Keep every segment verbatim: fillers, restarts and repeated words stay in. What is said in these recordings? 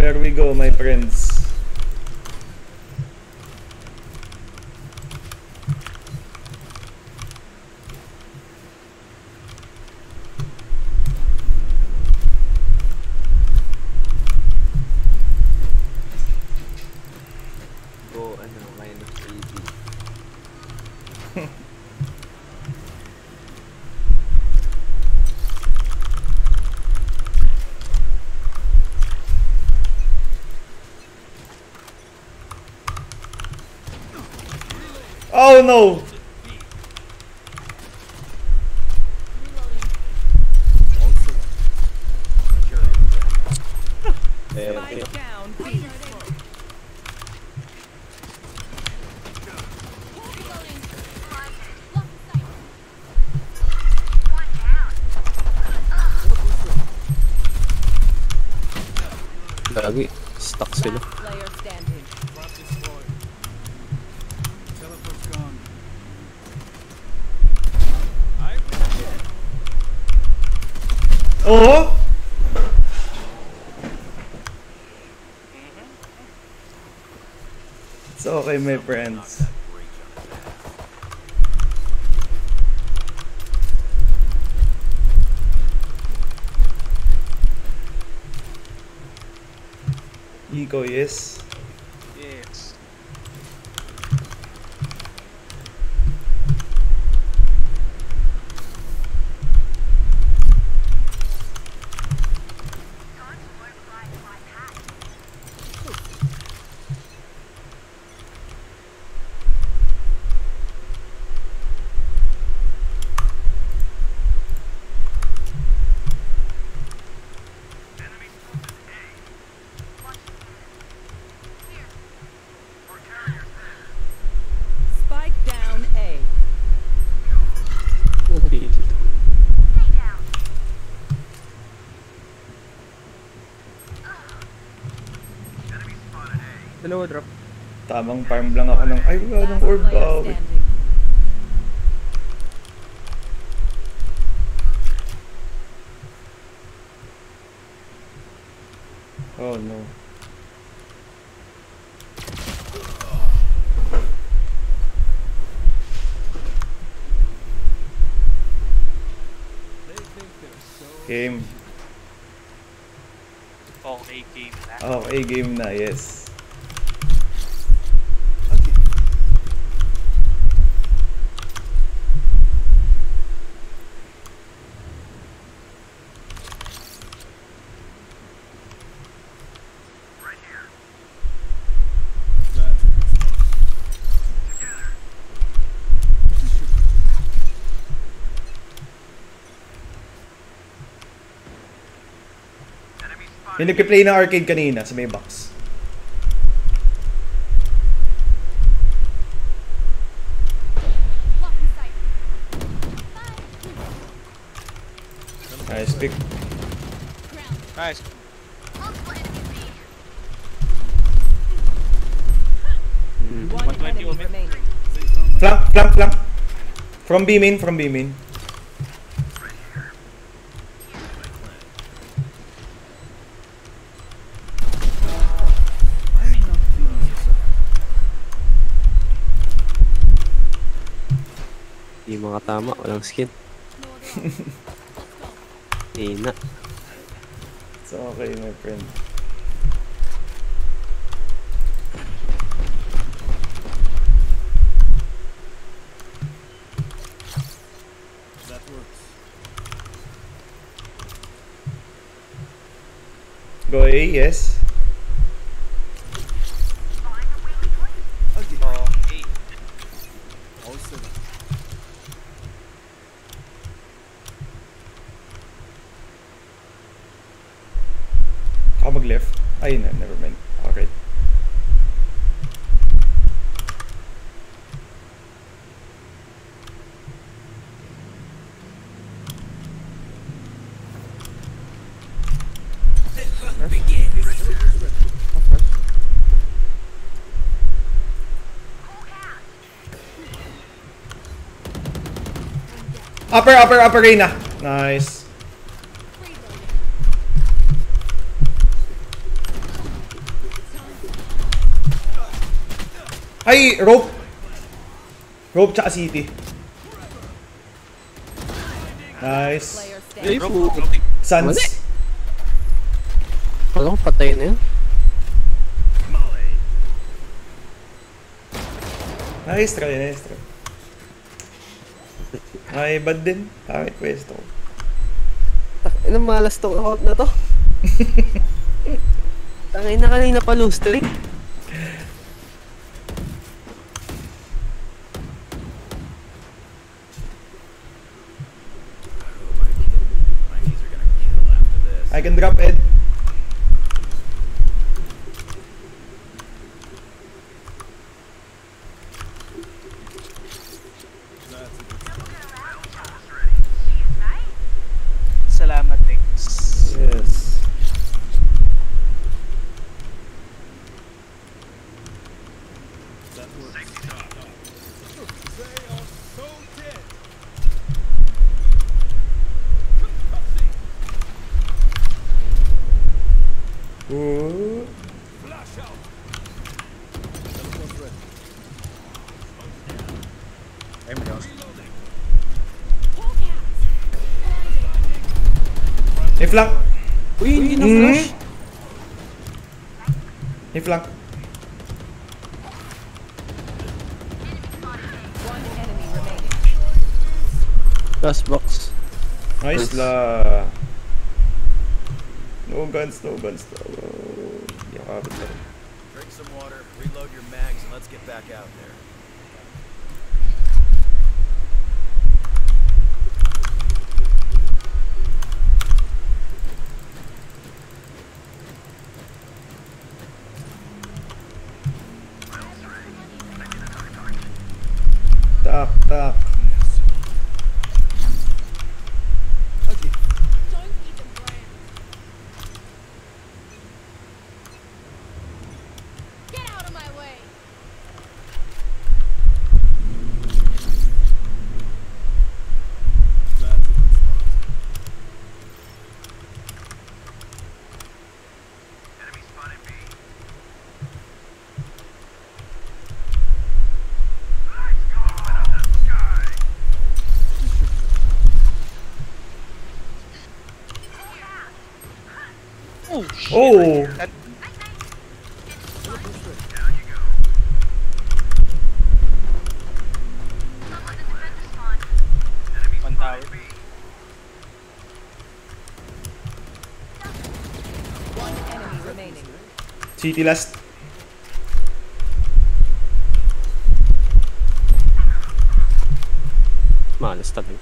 There we go, my friends. Go, ano, minus eighty. Oh no! Spike down. B. Lagi, stuck sila. Player standing. Teleport's gone. Oh! It's okay, my friends. Eco, yes. Yes. Spike down A. Okay. Dalawa drop. Tamang farm lang ako ng... Ay, wala ng Last orb player ba? standing. Oh no. Game. Okay, game na. Okay, game na, yes. Yung nagpi-play ng arcade kanina sa may box. Nice pick. Nice. One one twenty enemy omen. remaining. Flank, flank, flank. From B main, from B main. Di mga tama, walang skin. Ina. It's okay, my friend. That works. Go A, yes. Okay. Okay. All set up. Ako mag-left. Ay, no, never mind. Okay. Upper, upper, upper, Reyna. Nice. Ay, rope. Rope tsaka city. Nice. Player Ay, standing. po. Sans. Mali. Kala ko patay na yun. Nice try, nice try. Ay, bad din. Pangit pwesto. Inang malas tong account na to. Tangay na kanina pa lose streak. I can drop it. Salamat, thanks. Yes. That works. They are so dead. Ooh. Flash out. Teleport's ready. Ay, may gas. May flank. Uy, hindi na Mhm. flash. May flank. One enemy remaining. Last box. Nice la. No guns, no guns. No. Yakapit lang. Drink some water, reload your mags, and let's get back out there. Tak, tak. Okay. Get out of my way! That's a good spot. Oh, shit. Oh! That, one tower. One enemy remaining. City last. Malas talaga.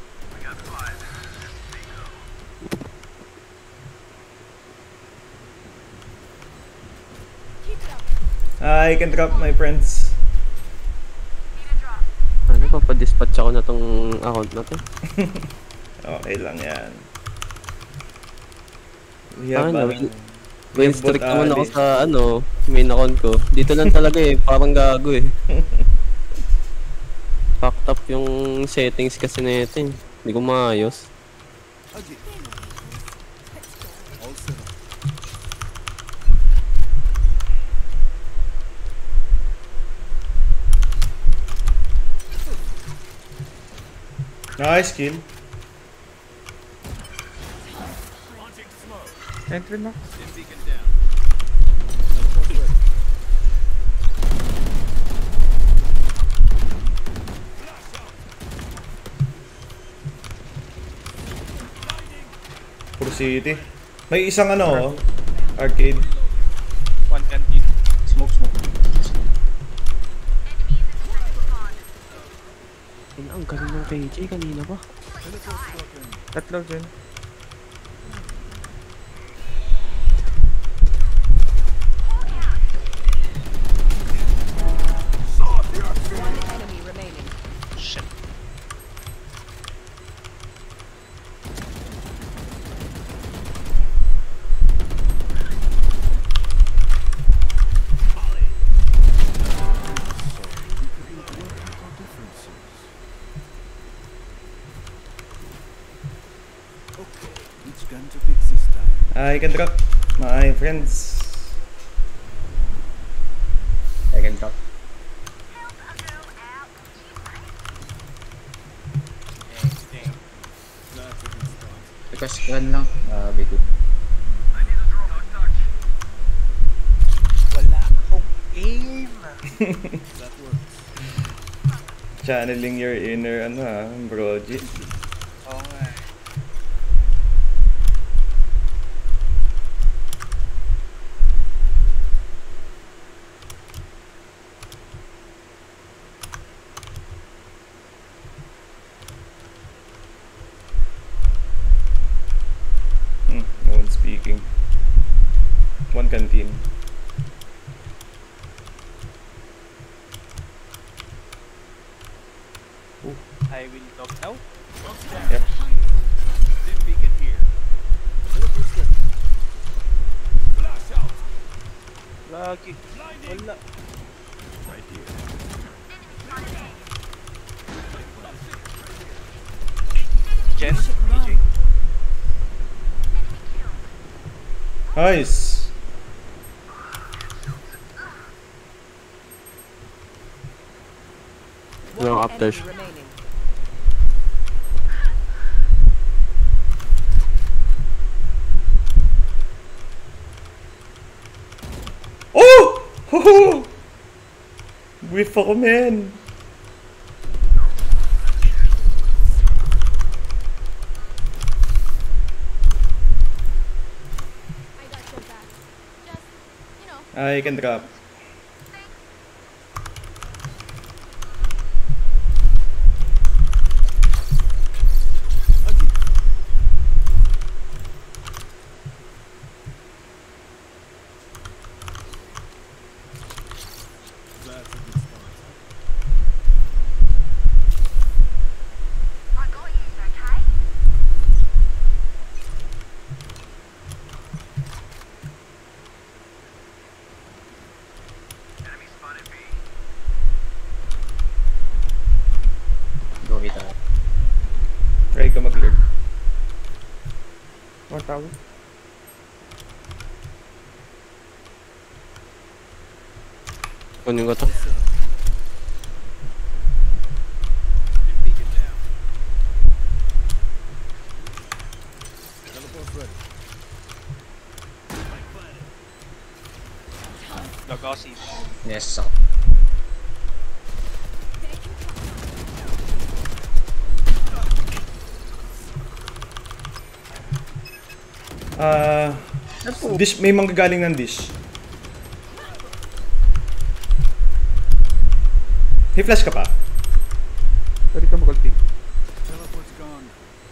Keep it up. I can drop my friends. Ano pa, pa-dispatch ako na tong account na to. Okay lang yan. We have Ano, ano, Win we have streak bot naman ako Ali. sa ano, main account ko. Dito lang talaga eh, parang gago eh. Fucked up yung settings kasi na ito eh. Hindi ko maayos. Okay. All set up. Nice kill. Entry na. Stim beacon down. Teleport's ready. Puro city. May isang ano, oh, arcade. One canteen. Smoke, smoke. Ay, ang galing ng K J kanina pa. Teleport's broken. Tatlo dyan. One enemy remaining. Shit. Okay, which gun to pick this time? I can drop my friends. I can drop. Request gun lang. Ah, B two. Wala akong aim. That works. Channeling your inner ano ah, broji. Oo nga. Hmm, no one speaking. One canteen. I will talk now. Yep. Stim beacon here. Teleport's ready. Flash out. Lagi. Wala. Right here. Jen? A J. Nice. No, One up there. enemy remaining. Oh! Ho Whiff ako, man. I got your back. Just, you know. I can drop. Again. That's a good start. Go kita. Try ka mag-lurk. What tawag? Kunin ko to. Stim beacon down. Teleport's ready. Lagasi. Yes, sakot. Ah, dish, may manggagaling ng dish. May flash ka pa? Pwede ka mag-ulti. Teleport's gone.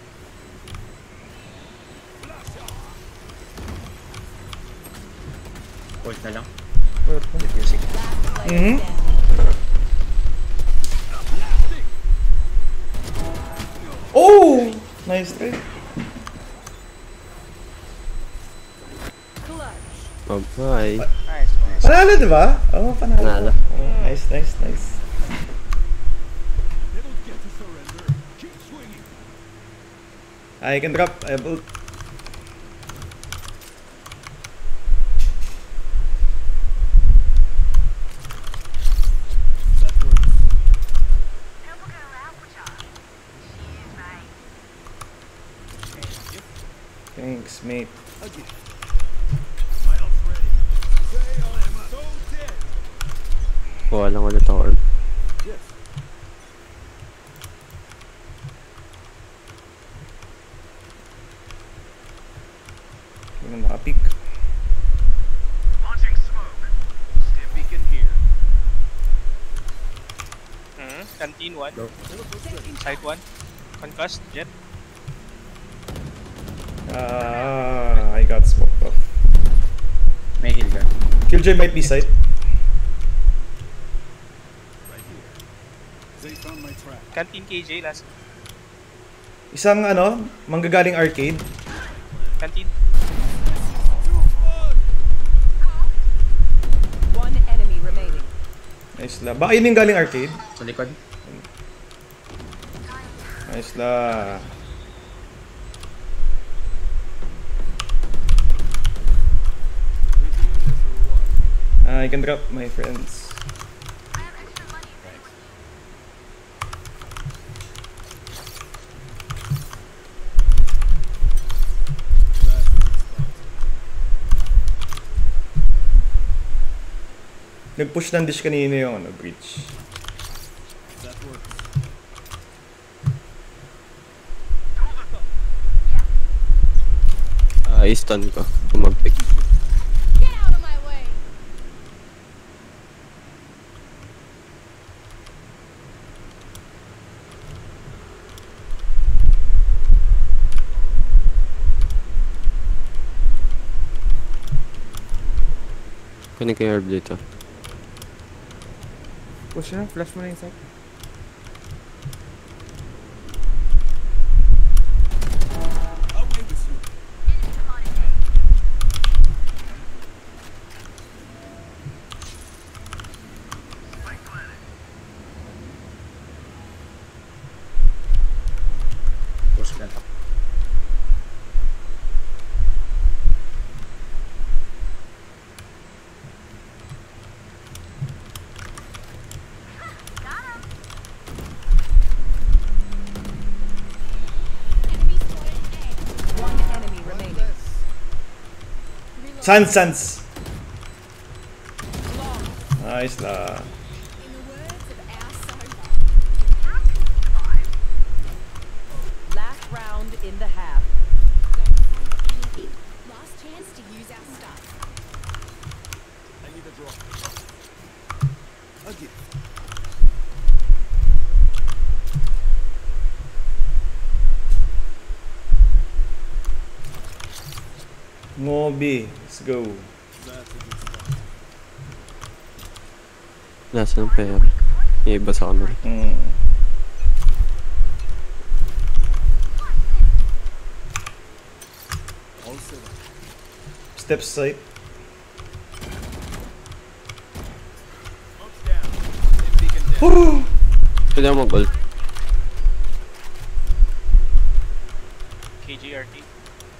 Hold na lang. Pwede. Music. Mhm. Oh! Nice try. Bye-bye. Nice one. Panalo, di ba? Oo, oh, panalo. Panalo. Oh, nice, nice, nice. They don't get to surrender. Keep swinging. I can drop. I have ult. That works. Thanks, mate. Again. My ult's ready. Say I'm so dead. Kuha lang ulit ang orb. Yes. Hindi na nakapick. Launching smoke. Stim beacon here. Hmm. Canteen one. Go. Teleport's ready. Side one. Concussed. Jet. Ah, I got smoked off. May heal ka. Killjoy might be side. Right here. They found my trap. Canteen K J last. Isang ano, manggagaling arcade. Canteen. One enemy remaining. Nice la. Baka yun yung galing arcade. Sa likod. Nice la. Redeem this or what? Ah, I can drop my friends. Nag-push ng dish kanina yung ano, breach. That works. Ah, i-stun ko. Tumagpik. Get out of my way. Kunin ko yung herb dito. Push na, flash mo na yung site. Away with you. Push lang. Enemy spotted A. One enemy remaining. Reload. Sans, sans! Nice la. In the words of our song. Last round in the half. Don't find anything. Last chance to use our stuff. I need a drop. A gift. Mobi, let's go. That's a good spot. Nasa ng pera. Iiba sa camera. Mm. All set up. Step site. Smoke's down. Mid beacon down. Pwede mo mag-ult. K G R T.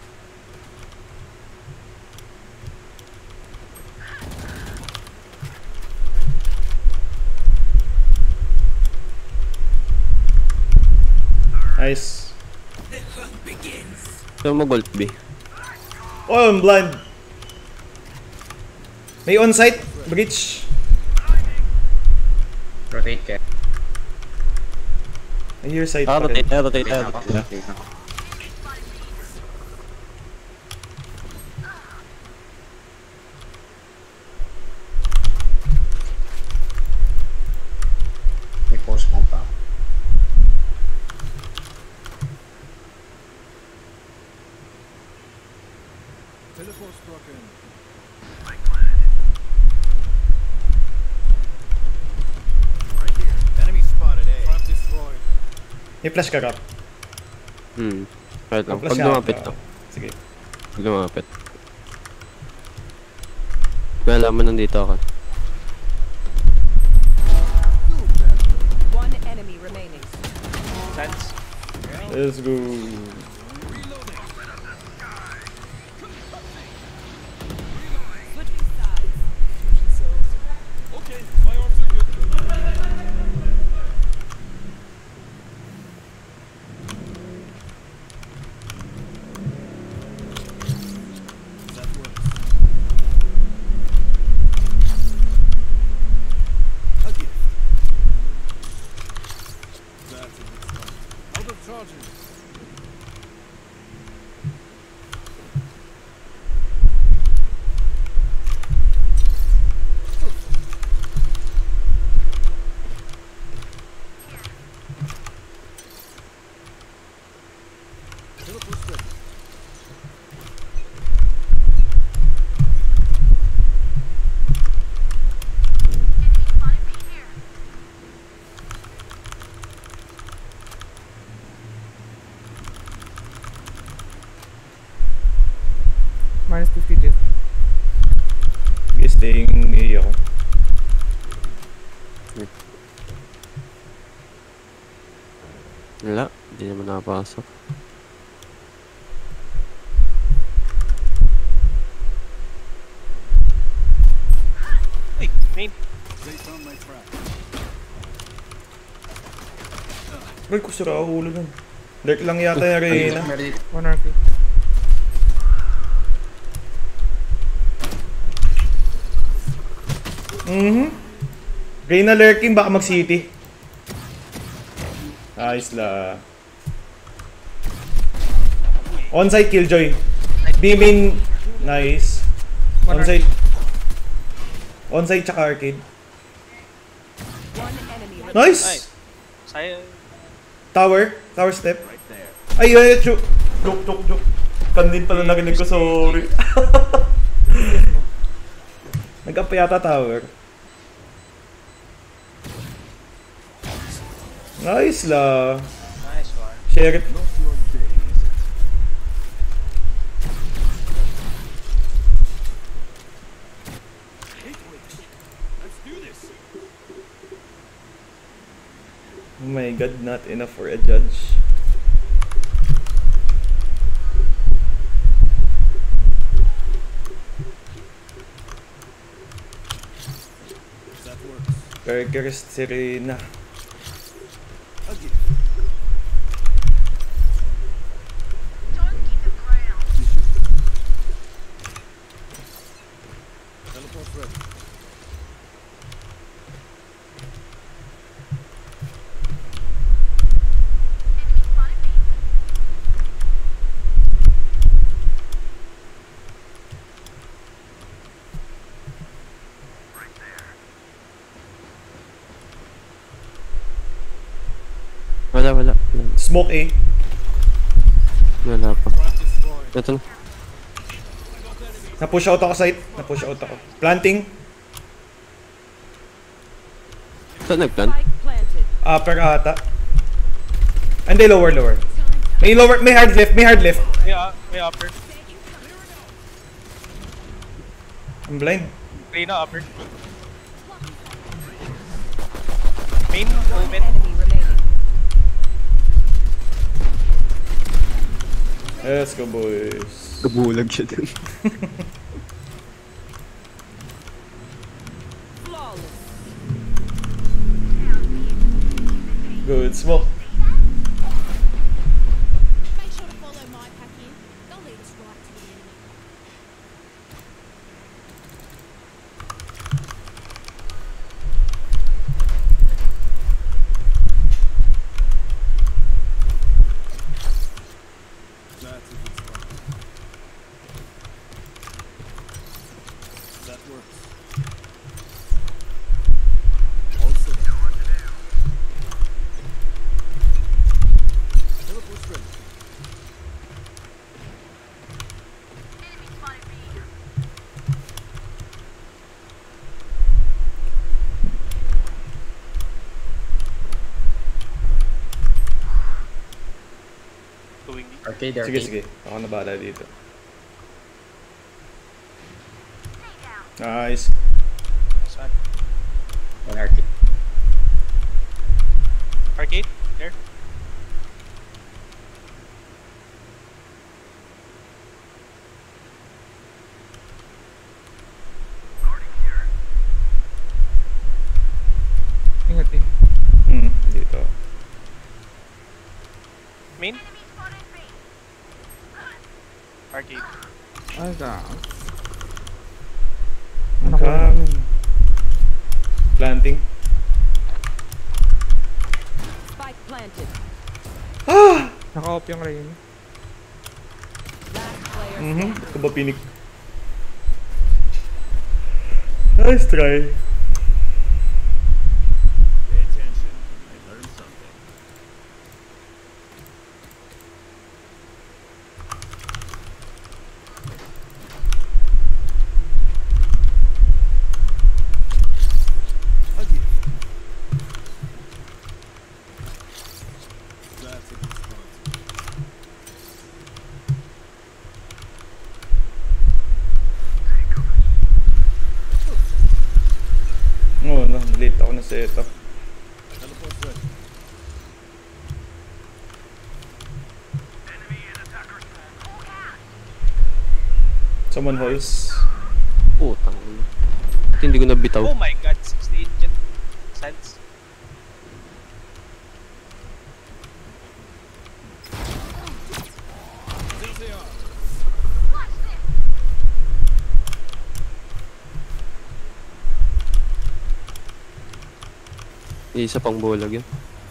Nice. Pwede mo mag-ult B. Oh, I'm blind. May on-site breach. Rotate ka. I hear site Ah, pa rin. rotate na, rotate Rotate na. na ako. rotate na. Rotate na ako. May post mo pa. Teleport's broken. Right here. Enemy spotted A. Trap destroyed. May flash ka, Kap. Hmm. Kahit lang. Flash Pag ka, lumapit Kap. to. Sige. Pag lumapit. Kaya alam mo nandito ako. One enemy remaining. Sans. Let's go. Switching sides. Okay, my arms are good. That works. A gift. That's a good start. Out of charges. Teleport's ready. Minus fifty jet. Sige, staying A ako. Wala. Hindi naman nakapasok. Uy, main. They found my trap. Bro, ko sira ako ulo nun. Lurk lang yata yung Reyna. Meron dito. one R P. Mhm. Reyna lurking, baka mag-city. Nice la. Onside Killjoy. B-main. Nice. Onside. Onside tsaka arcade. One enemy remaining. Nice! Sayang. Tower. Tower step. Ay, ay, joke. Joke, joke, joke. Kandin pala narinig ko, sorry. Nag-up yata tower. Nice la. Nice one. Share it. Let's do this. Oh my god, not enough for a judge. That works. Burgers Serena. Again. Teleport ready. Wala, wala. Wala, Smoke A. wala pa. Trap destroyed. Ito na. Na-push out ako site. Na-push out ako. Planting. Ito nagplan. Spike planted. Upper ata. Hindi, lower, lower. May lower, may hard left, may hard left. May, uh, may upper. I'm blind. Reyna upper. Main, One omen. enemy remaining. Let's go, boys. Kabulag siya dun. Flawless. Good smoke. Make sure to follow my pack in. They'll lead us right to the enemy. That's a good spot. That works. All set. Teleport's ready. Going B. Arcade, Sige, arcade. sige. Ako na bahala dito. Nice. Nice one. One arcade. Arcade. There. Ingat eh. Hmm, dito. Main. Arcade. Ay, ka. Ano ko? Coming. Planting. Spike planted. Naka-off yung rain. Last player Mhm. standing. Ba't ko ba pinik? Nice try. Pay attention. I learned something. Again. That's a good spot. Oo, no, late ako na setup. Teleport's ready. Someone holds. Putang ina. Ba't hindi ko nabitaw? Oh my god, sixty-eight jet cents. There they are. Isa pang bulag yun.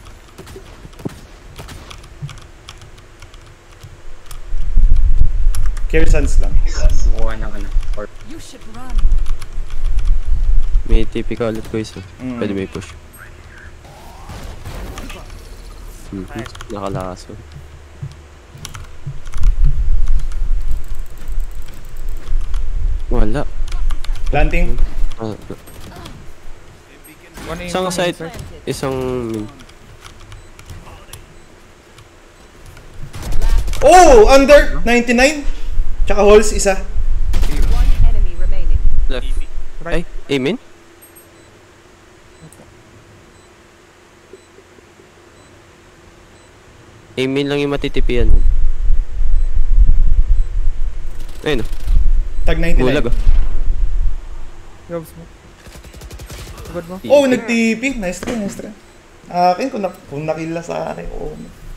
Care Sans lang. Bukuha ng ano. Or You should run. May T P ka ulit ko isa. Mm. Pwede may push. Mhm. Nakalaso. Wala. Planting. Ah, One aim. isang one side, side. isang min. Oh! Under! ninety-nine. Tsaka holes, isa. One enemy remaining. Left. Ay, Right. amen? Amen lang yung matitipian. Ayun o. Tag ninety-nine. Bulag oh. Gloves mo. Good mo. Oh, nag-T P. Nice try, nice try. Akin, kung, na kung nakila sa akin, oh.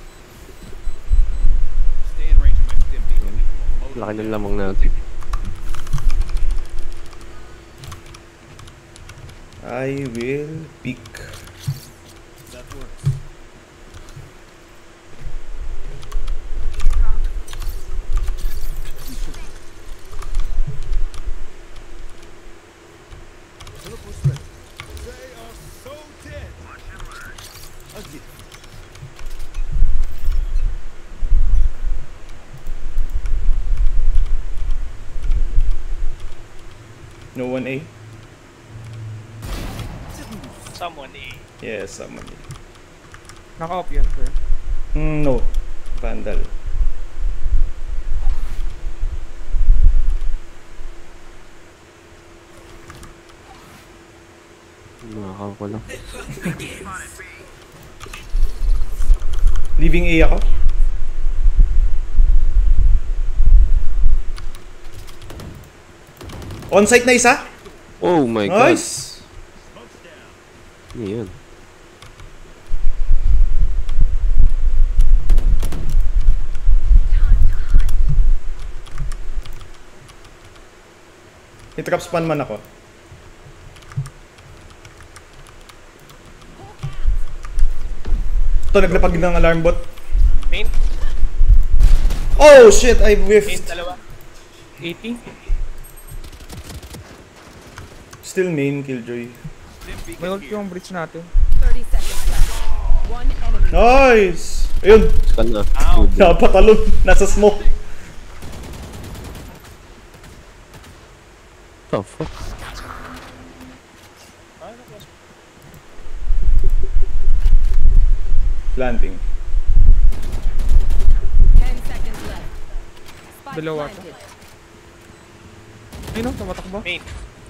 Stay in range of my stim beam. Laki ng lamang natin. I will pick. That works. Teleport's ready. They are so dead. Again. No one A? Someone A. Yes, someone A. Naka-off yan, sir. Mm, no. Vandal. Nakakaw ko lang. Leaving A ako. On-site na isa? Oh my god. Nice! Ano yun? I-trap spawn man ako. Ito, naglapag ng alarm bot. Main. Oh shit, I Main whiffed. dalawa. eighty. Still main, Killjoy. May ult yung bridge natin. thirty seconds left. One enemy. Nice! Ayun, Scan na. Ow. Good. napatalon. Nasa smoke. Oh fuck. Planting. Ten seconds left. Spike Below ata. planted. Ayun o, tumatakbo. Main.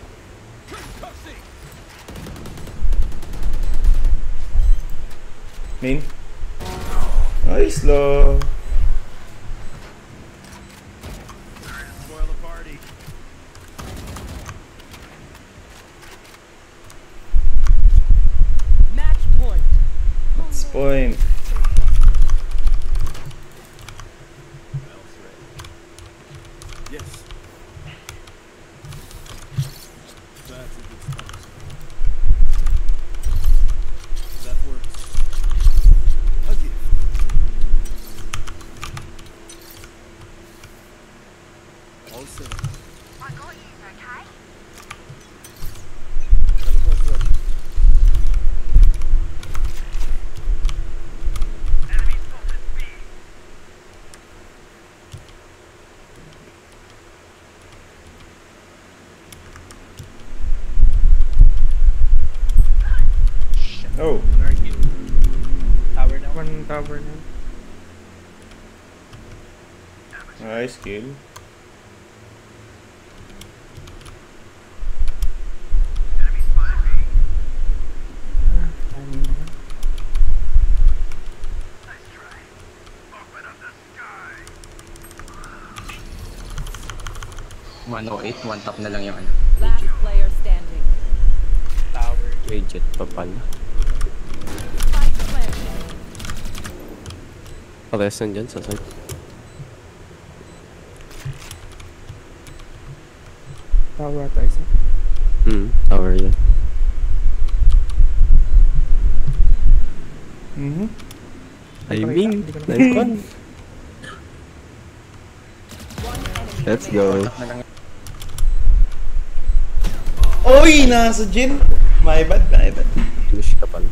Main. Nice low. Spoil the party. Match point. That's point. Yes. That's a good spot. That works. Again. All set. Teleport's ready. Oh. Arcade. Tower now. One tower na. Nice kill. one oh eight, one tap na lang yung ano. Last player standing. Tower. May jet pa pala. Spike planted. Pares nandyan sa side. Tower ata isa. Hmm, tower yan. Mhm. Timing. Hindi ko na- Nice one. One enemy Let's remaining. go. Na lang Oy! Nasa gym! My bad, my bad. Finish ka pala.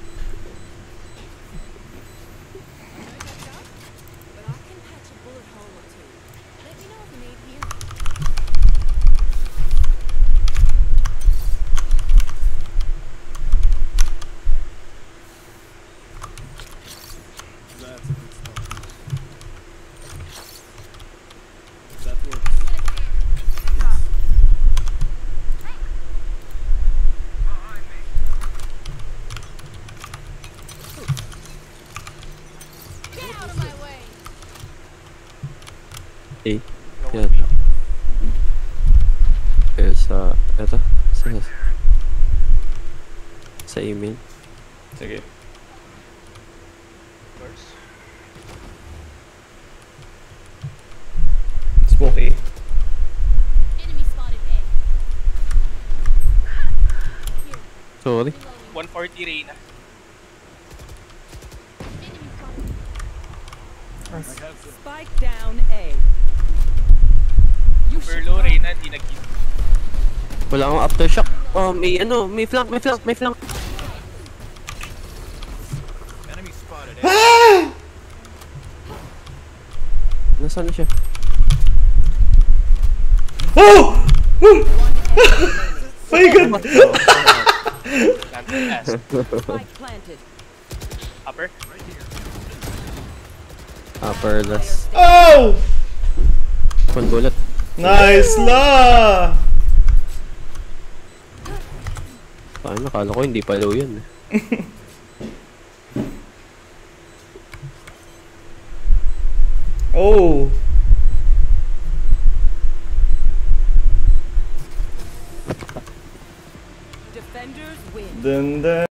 But I can patch a bullet hole or two. Let me know if you need healing. That's a good start. That works. Yes. Get out of my way! Eh. Yan. Kaya sa... Eto. Sa... Sa email. Sige. Doors. Smoke A. Enemy spotted A. Here, Sorry. reloading. one forty Reyna. Enemy spotted. Nice. I have some. Spike down A. You Super should low run. Reyna, di nag-hit. Wala akong aftershock. Oh, may ano, may flank, may flank, may flank. Enemy spotted. Nasaan na siya? Oh! My God! Planted last. Spike planted. Upper. Upper last. Oh! One bullet. Nice la! Ay, nakala ko hindi pa low yan. Oh! Defenders win. Dun dun.